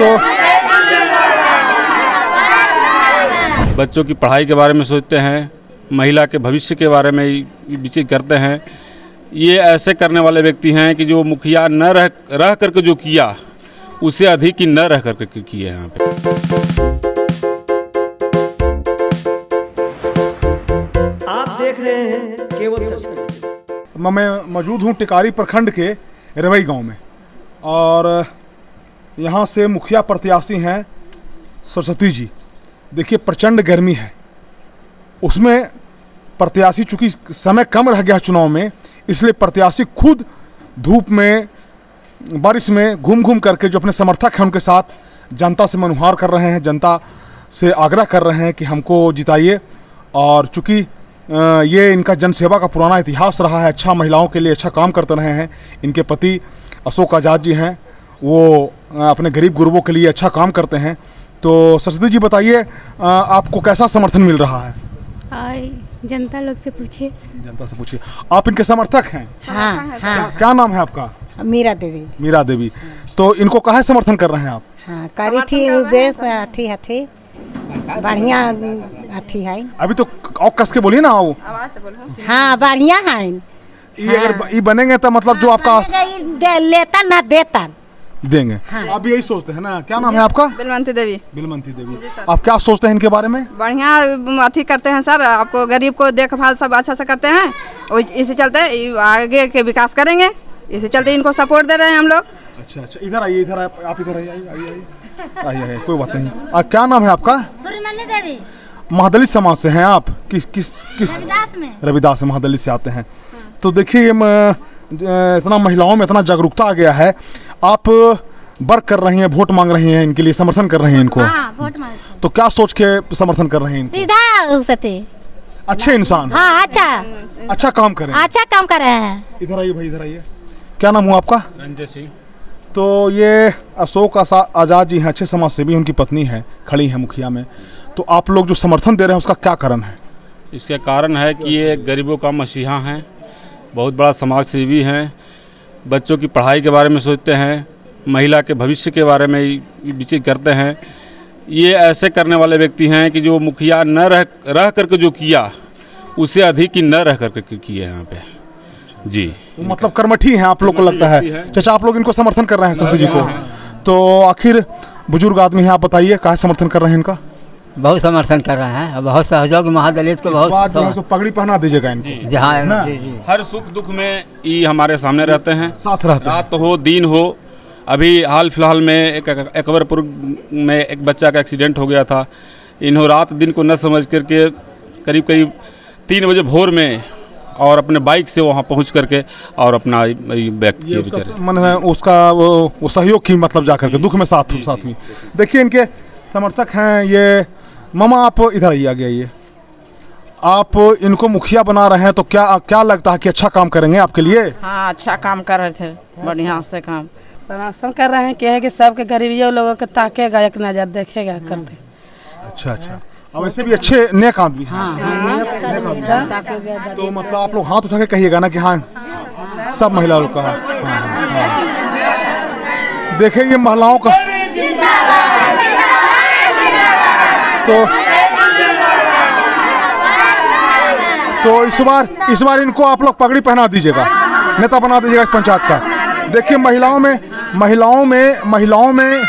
तो बच्चों की पढ़ाई के बारे में सोचते हैं, महिला के भविष्य के बारे में विचार करते हैं। ये ऐसे करने वाले व्यक्ति हैं कि जो मुखिया न रह करके जो किया उससे अधिक ही न रह करके किए यहाँ पे। आप देख रहे हैं केवल सच। मैं मौजूद हूँ टिकारी प्रखंड के रवई गांव में और यहाँ से मुखिया प्रत्याशी हैं सरस्वती जी। देखिए प्रचंड गर्मी है, उसमें प्रत्याशी चूँकि समय कम रह गया चुनाव में, इसलिए प्रत्याशी खुद धूप में बारिश में घूम घूम करके जो अपने समर्थक हैं उनके साथ जनता से मनुहार कर रहे हैं, जनता से आग्रह कर रहे हैं कि हमको जिताइए। और चूँकि ये इनका जनसेवा का पुराना इतिहास रहा है, अच्छा महिलाओं के लिए अच्छा काम करते रहे हैं। इनके पति अशोक आज़ाद जी हैं, वो अपने गरीब गुरबों के लिए अच्छा काम करते हैं। तो सरस्वती जी बताइए, आपको कैसा समर्थन मिल रहा है? जनता लोग से पूछिए। जनता से पूछिए। आप इनके समर्थक हैं? हाँ, हाँ। क्या नाम है आपका? मीरा देवी। मीरा देवी। तो इनको काहे समर्थन कर रहे हैं आप? हाँ, करी थी बेस अथी बढ़िया अथी है। अभी तो और कस के बोलिए ना, आओ आवाज से बोलो। हाँ, बढ़िया है। ये अगर ये बनेंगे तो मतलब जो आपका लेता ना देता देंगे। हाँ। आप यही सोचते हैं ना? क्या नाम है आपका? बिलवंती देवी। बिलवंती देवी। आप क्या सोचते हैं इनके बारे में? बढ़िया अथी करते हैं सर, आपको गरीब को देखभाल सब अच्छा से करते हैं, इसी चलते आगे के विकास करेंगे, इसी चलते इनको सपोर्ट दे रहे हैं हम लोग। अच्छा अच्छा, इधर आइए, इधर आप इधर आइए, कोई बात नहीं। क्या नाम है आपका? देवी। महादलित समाज से हैं आप? किस रविदास में महादलित से आते हैं। तो देखिए इतना महिलाओं में इतना जागरूकता आ गया है, आप वर्क कर रही हैं, वोट मांग रही हैं, इनके लिए समर्थन कर रहे हैं इनको। हाँ, वोट मांग। तो क्या सोच के समर्थन कर रहे हैं इनको? सीधा सते अच्छे इंसान। हाँ, अच्छा काम करें, अच्छा काम कर रहे हैं। इधर आइए भाई, इधर आइए। क्या नाम हुआ आपका? रंजय सिंह। तो ये अशोक आज़ाद जी हैं, अच्छे समाज सेवी, उनकी पत्नी है, खड़ी है मुखिया में। तो आप लोग जो समर्थन दे रहे हैं उसका क्या कारण है? इसका कारण है कि ये गरीबों का मसीहा हैं, बहुत बड़ा समाज सेवी हैं, बच्चों की पढ़ाई के बारे में सोचते हैं, महिला के भविष्य के बारे में विचार करते हैं। ये ऐसे करने वाले व्यक्ति हैं कि जो मुखिया न रह करके जो किया उससे अधिक ही न रह करके किए यहाँ पे। जी, तो मतलब कर्मठी हैं आप लोग को लगता है। चाचा, आप लोग इनको समर्थन कर रहे हैं सरस्वती जी को, तो आखिर बुजुर्ग आदमी है, आप बताइए क्या समर्थन कर रहे हैं इनका? बहुत समर्थन कर रहे हैं, बहुत सहयोग महादलित को बहुत। पगड़ी पहना दीजिएगा इनको, जहाँ हर सुख दुख में ये हमारे सामने रहते हैं, साथ रहते हैं, रात हो दिन हो। अभी हाल फिलहाल में अकबरपुर में एक बच्चा का एक्सीडेंट हो गया था, इन्हों रात दिन को न समझ करके करीब 3 बजे भोर में और अपने बाइक से वहाँ पहुँच करके और अपना मन है उसका वो सहयोग की, मतलब जा करके दुख में साथ में। देखिए इनके समर्थक हैं ये। मामा आप इधर आइए, आगे आइए। आप इनको मुखिया बना रहे हैं तो क्या लगता है कि अच्छा काम करेंगे आपके लिए? हाँ, अच्छा काम कर रहे थे, बढ़िया से काम समर्थन कर रहे हैं कि है कि सबके गरीबियों लोगों के ताकेगा, एक नज़र देखेगा करते। अच्छा अच्छा, अब ऐसे भी अच्छे नेक आदमी हैं। हाँ, तो मतलब आप लोग हाथ उठा के कहिएगा ना कि हाँ सब महिला लोग का। देखिए ये महिलाओं का तो इस बार इनको आप लोग पगड़ी पहना दीजिएगा, नेता बना दीजिएगा इस पंचायत का। देखिए महिलाओं में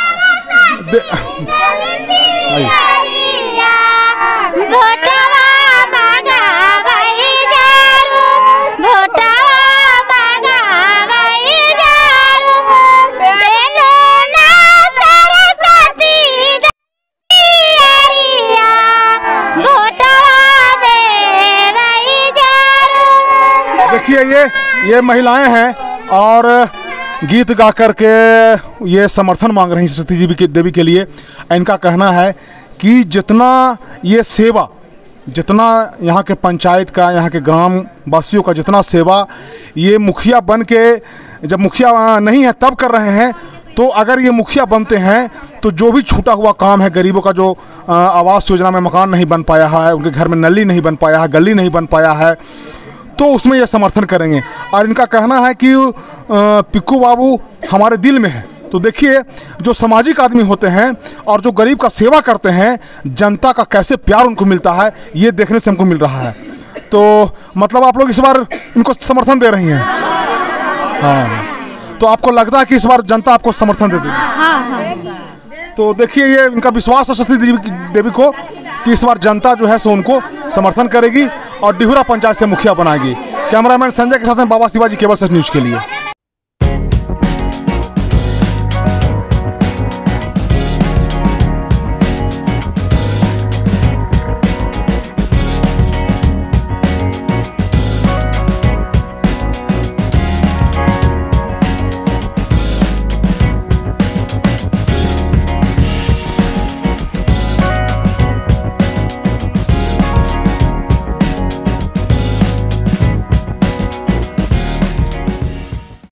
देखिए ये महिलाएं हैं और गीत गा करके ये समर्थन मांग रही हैं सरस्वती देवी के लिए। इनका कहना है कि जितना ये सेवा, जितना यहाँ के पंचायत का, यहाँ के ग्राम वासियों का जितना सेवा ये मुखिया बन के, जब मुखिया नहीं है तब कर रहे हैं, तो अगर ये मुखिया बनते हैं तो जो भी छूटा हुआ काम है, गरीबों का जो आवास योजना में मकान नहीं बन पाया है, उनके घर में नली नहीं बन पाया है, गली नहीं बन पाया है, तो उसमें ये समर्थन करेंगे। और इनका कहना है कि पिक्कू बाबू हमारे दिल में है, तो देखिए जो सामाजिक आदमी होते हैं और जो गरीब का सेवा करते हैं, जनता का कैसे प्यार उनको मिलता है, ये देखने से हमको मिल रहा है। तो मतलब आप लोग इस बार इनको समर्थन दे रही हैं? हाँ, तो आपको लगता है कि इस बार जनता आपको समर्थन दे देगी? हाँ। तो देखिए ये इनका विश्वास है सरस्वती देवी को कि इस बार जनता जो है सो उनको समर्थन करेगी और डिहुरा पंचायत से मुखिया बनाएगी। कैमरामैन संजय के साथ में बाबा शिवाजी, केवल सच न्यूज़ के लिए।